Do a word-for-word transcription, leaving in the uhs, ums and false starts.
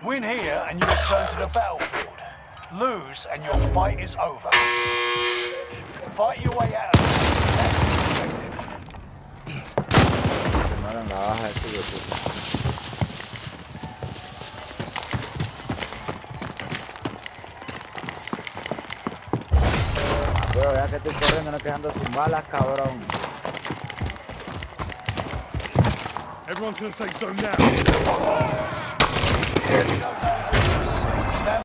Win here and you return to the battlefield. Lose and your fight is over. Fight your way out of this. Primero en la baja este yo puse. Pero ya que estoy corriendo, no quedando sin balas, cabrón. Everyone to the safe zone now.